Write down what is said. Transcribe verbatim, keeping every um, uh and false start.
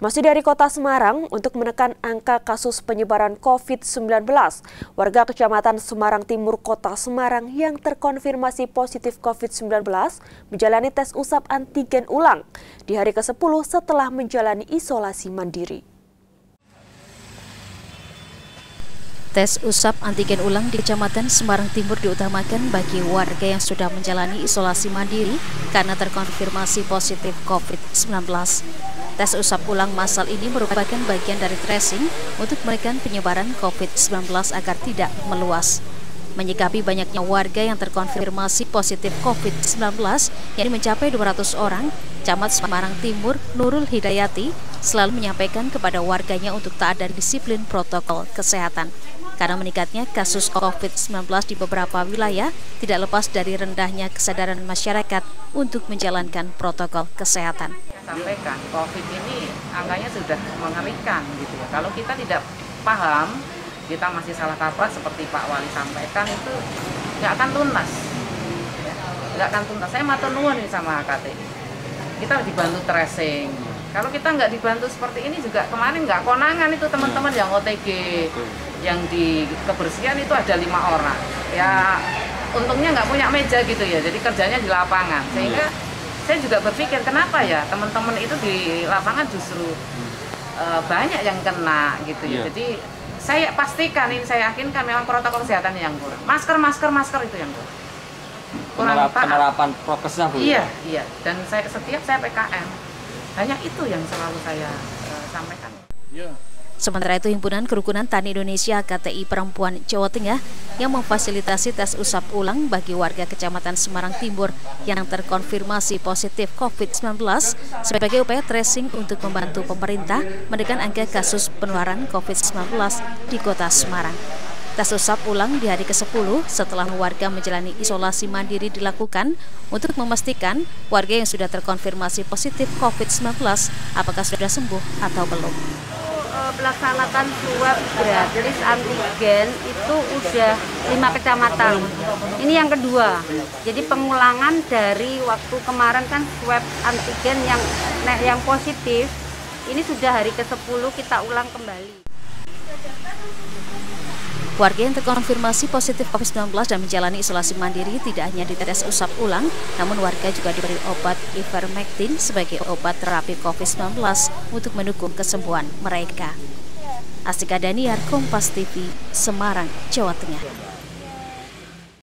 Masih dari kota Semarang, untuk menekan angka kasus penyebaran COVID sembilan belas, warga Kecamatan Semarang Timur, Kota Semarang yang terkonfirmasi positif COVID sembilan belas menjalani tes usap antigen ulang di hari ke sepuluh setelah menjalani isolasi mandiri. Tes usap antigen ulang di Kecamatan Semarang Timur diutamakan bagi warga yang sudah menjalani isolasi mandiri karena terkonfirmasi positif COVID sembilan belas. Tes usap ulang massal ini merupakan bagian dari tracing untuk menekan penyebaran COVID sembilan belas agar tidak meluas. Menyikapi banyaknya warga yang terkonfirmasi positif COVID sembilan belas, yang mencapai dua ratus orang, Camat Semarang Timur Nurul Hidayati selalu menyampaikan kepada warganya untuk taat dari disiplin protokol kesehatan. Karena meningkatnya kasus COVID sembilan belas di beberapa wilayah tidak lepas dari rendahnya kesadaran masyarakat untuk menjalankan protokol kesehatan. Sampaikan COVID ini angkanya sudah mengerikan gitu ya. Kalau kita tidak paham, kita masih salah kaprah seperti Pak Wali sampaikan, itu nggak akan tuntas, nggak akan tuntas. Saya matur nuwun nih sama K T I. Kita dibantu tracing. Kalau kita nggak dibantu seperti ini juga, kemarin nggak konangan itu teman-teman yang O T G, yang di kebersihan itu ada lima orang. Ya untungnya nggak punya meja gitu ya, jadi kerjanya di lapangan. Sehingga saya juga berpikir kenapa ya teman-teman itu di lapangan justru uh, banyak yang kena gitu ya. Jadi saya pastikan, ini saya yakinkan memang protokol kesehatan yang kurang. Masker, masker, masker itu yang kurang. Kurang taat. Penerapan prokesnya Bu. Iya, iya. Dan saya setiap saya P K M. Hanya itu yang selalu saya uh, sampaikan. Iya. Sementara itu, Himpunan Kerukunan Tani Indonesia K T I Perempuan Jawa Tengah yang memfasilitasi tes usap ulang bagi warga Kecamatan Semarang Timur yang terkonfirmasi positif COVID sembilan belas sebagai upaya tracing untuk membantu pemerintah menekan angka kasus penularan COVID sembilan belas di Kota Semarang. Tes usap ulang di hari ke sepuluh setelah warga menjalani isolasi mandiri dilakukan untuk memastikan warga yang sudah terkonfirmasi positif COVID sembilan belas apakah sudah sembuh atau belum. Pelaksanaan swab gratis antigen itu udah lima kecamatan. Ini yang kedua. Jadi pengulangan dari waktu kemarin kan swab antigen yang yang positif. Ini sudah hari ke sepuluh kita ulang kembali. Warga yang terkonfirmasi positif COVID sembilan belas dan menjalani isolasi mandiri tidak hanya dites usap ulang, namun warga juga diberi obat ivermectin sebagai obat terapi COVID sembilan belas untuk mendukung kesembuhan mereka. Astika Daniar, Kompas T V, Semarang, Jawa Tengah.